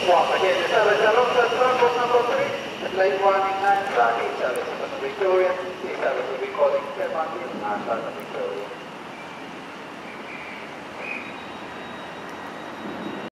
Again, the service alongside transport number 3, lane 1 in Nine Track, service of Victoria, the service will be calling Thameslink and Victoria.